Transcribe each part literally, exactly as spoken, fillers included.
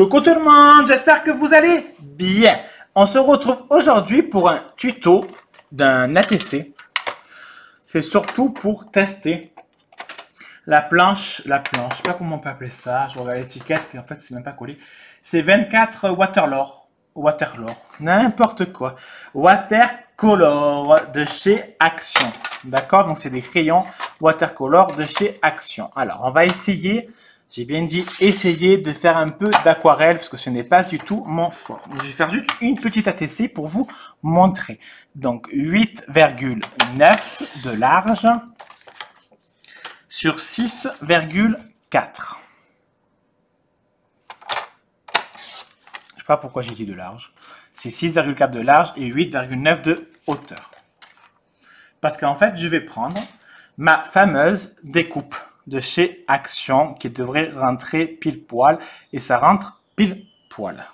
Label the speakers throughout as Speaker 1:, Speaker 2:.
Speaker 1: Coucou tout le monde, j'espère que vous allez bien. On se retrouve aujourd'hui pour un tuto d'un A T C. C'est surtout pour tester la planche, la planche, je sais pas comment on peut appeler ça, je regarde l'étiquette et en fait c'est même pas collé. C'est vingt-quatre Waterlore, Waterlore, n'importe quoi. Watercolor de chez Action. D'accord, donc c'est des crayons Watercolor de chez Action. Alors on va essayer. J'ai bien dit essayer de faire un peu d'aquarelle parce que ce n'est pas du tout mon fort. Je vais faire juste une petite A T C pour vous montrer. Donc huit virgule neuf de large sur six virgule quatre. Je ne sais pas pourquoi j'ai dit de large. C'est six virgule quatre de large et huit virgule neuf de hauteur. Parce qu'en fait, je vais prendre ma fameuse découpe de chez Action qui devrait rentrer pile poil et ça rentre pile poil.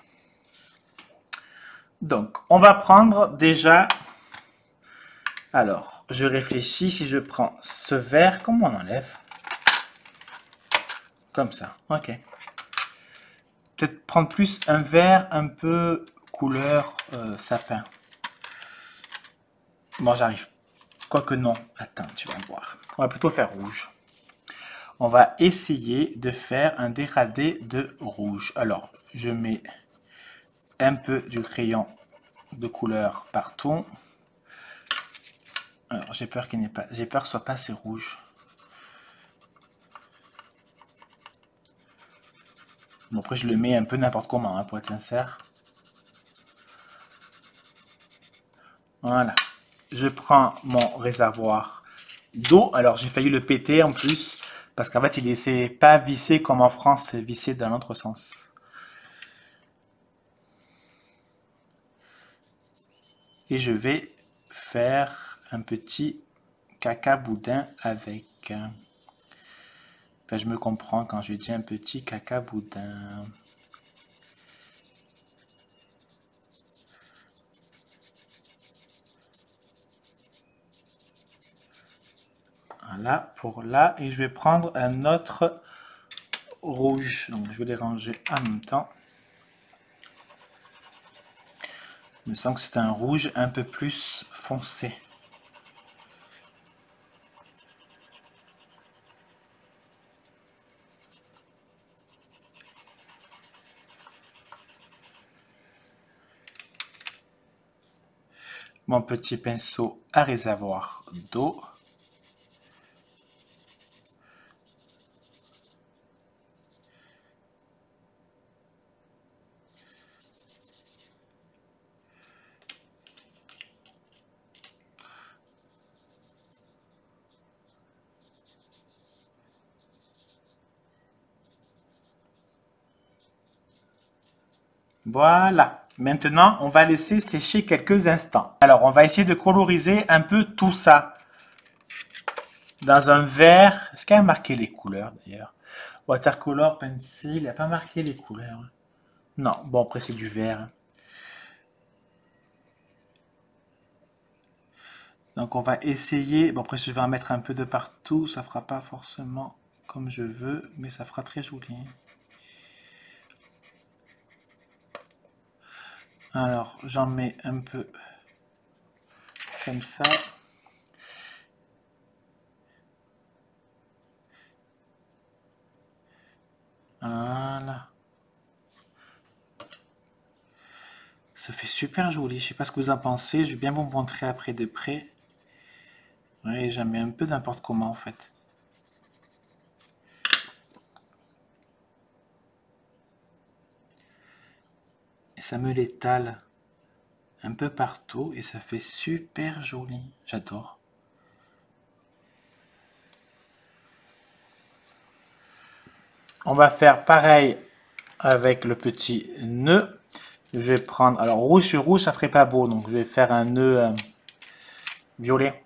Speaker 1: Donc, on va prendre déjà, alors, je réfléchis si je prends ce verre, comment on enlève? Comme ça, ok. Peut-être prendre plus un vert un peu couleur euh, sapin. Bon, j'arrive. Quoique non, attends, tu vas voir. On va plutôt faire rouge. On va essayer de faire un dégradé de rouge. Alors, je mets un peu du crayon de couleur partout. Alors, j'ai peur qu'il n'ait pas, j'ai peur que ce soit pas assez rouge. Bon, après, je le mets un peu n'importe comment, hein, pour être sincère. Voilà. Je prends mon réservoir d'eau. Alors, j'ai failli le péter en plus. Parce qu'en fait, il n'est pas vissé comme en France, c'est vissé dans l'autre sens. Et je vais faire un petit caca boudin avec. Enfin, je me comprends quand je dis un petit caca boudin. Voilà, pour là. Et je vais prendre un autre rouge. Donc, je vais les ranger en même temps. Il me semble que c'est un rouge un peu plus foncé. Mon petit pinceau à réservoir d'eau. Voilà. Maintenant, on va laisser sécher quelques instants. Alors, on va essayer de coloriser un peu tout ça. Dans un vert. Est-ce qu'il y a marqué les couleurs d'ailleurs? Watercolor, pencil, il n'y a pas marqué les couleurs. Non, bon, après c'est du vert. Donc, on va essayer. Bon, après, je vais en mettre un peu de partout. Ça ne fera pas forcément comme je veux, mais ça fera très joli. Alors, j'en mets un peu comme ça. Voilà. Ça fait super joli. Je sais pas ce que vous en pensez. Je vais bien vous montrer après de près. Oui, j'en mets un peu n'importe comment en fait. Et ça me l'étale un peu partout et ça fait super joli. J'adore. On va faire pareil avec le petit nœud. Je vais prendre, alors rouge sur rouge, ça ferait pas beau, donc je vais faire un nœud euh, violet.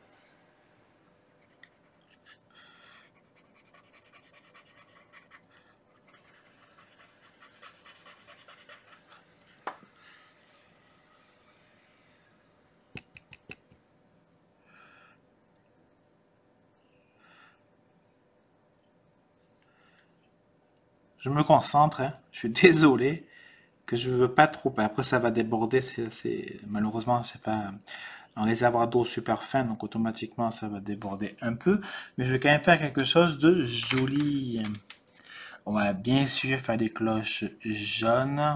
Speaker 1: Je me concentre, hein. Je suis désolé. que je veux pas trop. Après, ça va déborder. C'est malheureusement, c'est pas un réservoir d'eau super fin, donc automatiquement, ça va déborder un peu. Mais je vais quand même faire quelque chose de joli. On va bien sûr faire des cloches jaunes.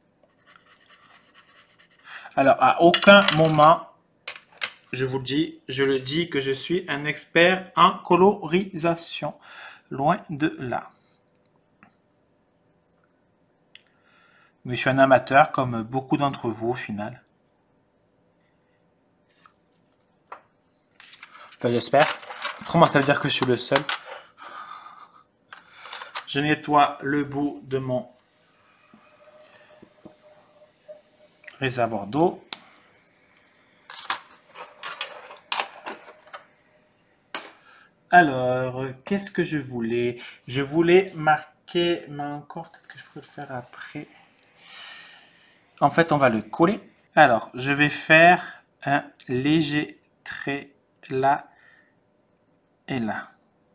Speaker 1: Alors, à aucun moment, je vous le dis, je le dis que je suis un expert en colorisation. Loin de là. Mais je suis un amateur comme beaucoup d'entre vous au final. Enfin, j'espère. Autrement, ça veut dire que je suis le seul. Je nettoie le bout de mon réservoir d'eau. Alors, qu'est-ce que je voulais? Je voulais marquer, mais encore, peut-être que je peux le faire après. En fait, on va le coller. Alors, je vais faire un léger trait là et là.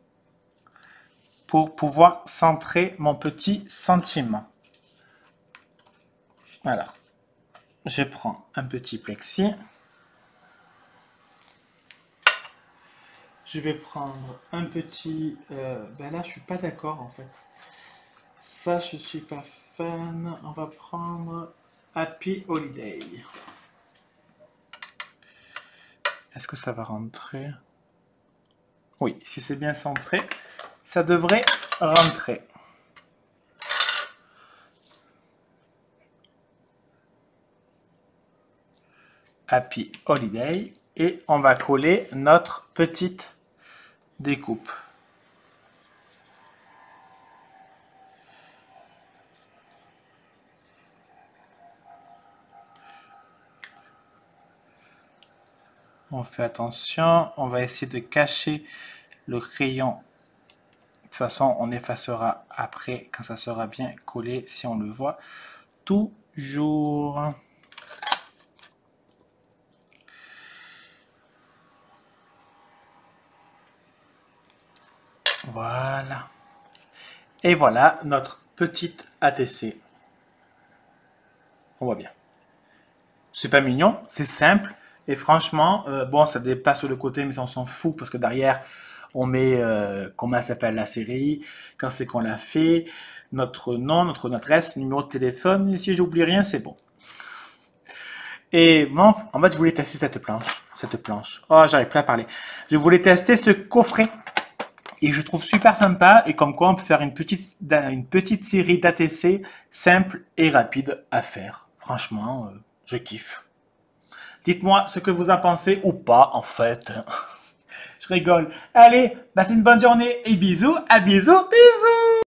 Speaker 1: Pour pouvoir centrer mon petit sentiment. Alors, je prends un petit plexi. Je vais prendre un petit... Euh, ben là, je suis pas d'accord, en fait. Ça, je suis pas fan. On va prendre Happy Holiday. Est-ce que ça va rentrer? Oui, si c'est bien centré, ça devrait rentrer. Happy Holiday. Et on va coller notre petite découpe. On fait attention, on va essayer de cacher le crayon. De toute façon, on effacera après quand ça sera bien collé, si on le voit toujours. Voilà. Et voilà notre petite A T C. On voit bien. C'est pas mignon, c'est simple. Et franchement, euh, bon, ça dépasse sur le côté, mais ça, on s'en fout parce que derrière, on met euh, comment s'appelle la série, quand c'est qu'on l'a fait, notre nom, notre adresse, numéro de téléphone. Et si j'oublie rien, c'est bon. Et bon, en fait, je voulais tester cette planche. Cette planche. Oh, j'arrive plus à parler. Je voulais tester ce coffret. Et je trouve super sympa. Et comme quoi, on peut faire une petite, une petite série d'A T C simple et rapide à faire. Franchement, euh, je kiffe. Dites-moi ce que vous en pensez ou pas, en fait. Je rigole. Allez, passez une bonne journée et bisous, à bisous, bisous.